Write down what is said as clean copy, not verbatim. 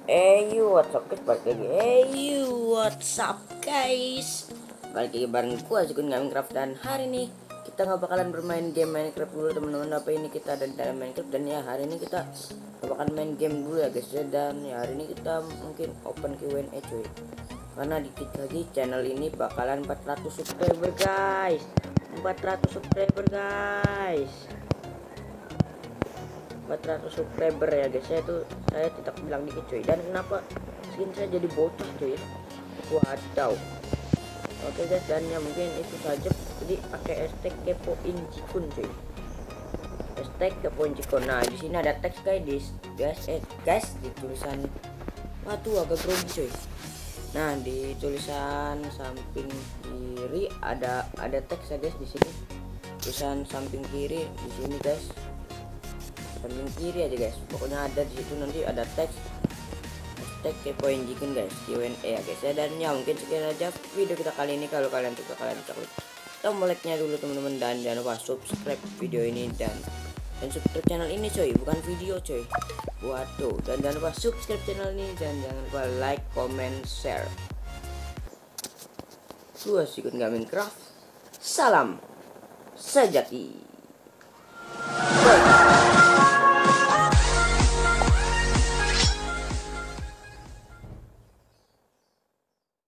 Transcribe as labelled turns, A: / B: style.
A: What's up guys, balik lagi. What's up guys, balik lagi bareng gua Zukun Minecraft. Dan hari ini kita nggak bakalan bermain game Minecraft dulu teman-teman. Apa ini kita ada di dalam Minecraft. Dan ya hari ini kita nggak bakalan main game dulu ya guys ya. Dan ya hari ini kita mungkin open Q&A cuy, karena dikit lagi channel ini bakalan 400 subscriber guys. 400 subscriber guys, 400 subscriber ya guys. Saya tetap bilang dikit cuy. Dan kenapa skin saya jadi bocah cuy? Wadaw. Oke guys, dan ya mungkin itu saja. Jadi pakai hashtag kepoin cikun cuy, hashtag kepoin cikun. Nah di sini ada teks guys, guys di tulisan, waduh agak grogi cuy. Nah di tulisan samping kiri ada teks ya guys. Di sini tulisan samping kiri di sini guys, samping kiri aja guys, pokoknya ada di situ. Nanti ada teks hashtag kepoin jikun guys, Q&A ya guys ya. Dan ya mungkin sekian aja video kita kali ini. Kalau kalian suka, kalian bisa klik tombol like-nya dulu teman-teman, dan jangan lupa subscribe video ini dan subscribe channel ini coy, bukan video coy. Waduh, dan jangan lupa subscribe channel ini dan jangan lupa like, comment, share. Gua Zukun Minecraft, salam sejati. Bye.